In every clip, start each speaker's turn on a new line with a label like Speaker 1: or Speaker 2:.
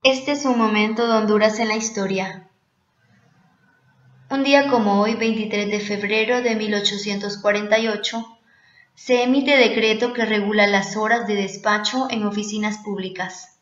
Speaker 1: Este es un momento de Honduras en la historia. Un día como hoy, 23 de febrero de 1848, se emite decreto que regula las horas de despacho en oficinas públicas.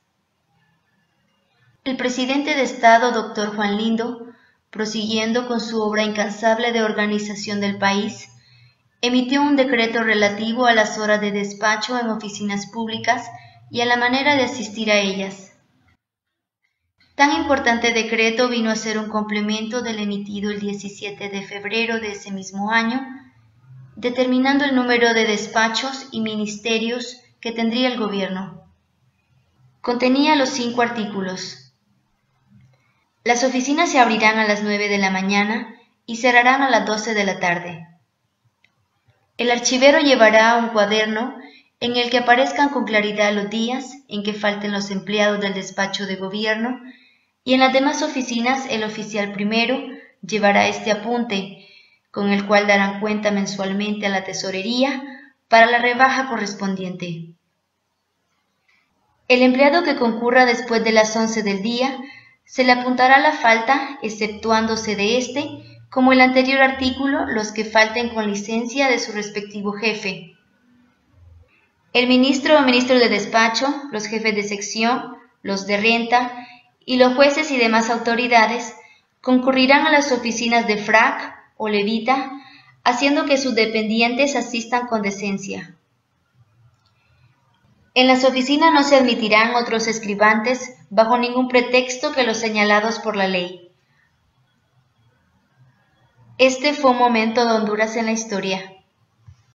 Speaker 1: El presidente de Estado, Dr. Juan Lindo, prosiguiendo con su obra incansable de organización del país, emitió un decreto relativo a las horas de despacho en oficinas públicas y a la manera de asistir a ellas. Tan importante decreto vino a ser un complemento del emitido el 17 de febrero de ese mismo año, determinando el número de despachos y ministerios que tendría el gobierno. Contenía los 5 artículos. Las oficinas se abrirán a las 9 de la mañana y cerrarán a las 12 de la tarde. El archivero llevará un cuaderno en el que aparezcan con claridad los días en que falten los empleados del despacho de gobierno, y en las demás oficinas el oficial primero llevará este apunte, con el cual darán cuenta mensualmente a la tesorería para la rebaja correspondiente. El empleado que concurra después de las 11 del día se le apuntará la falta, exceptuándose de este, como el anterior artículo, los que falten con licencia de su respectivo jefe. El ministro o ministro de despacho, los jefes de sección, los de renta y los jueces y demás autoridades concurrirán a las oficinas de frac o levita, haciendo que sus dependientes asistan con decencia. En las oficinas no se admitirán otros escribantes bajo ningún pretexto que los señalados por la ley. Este fue un momento de Honduras en la historia.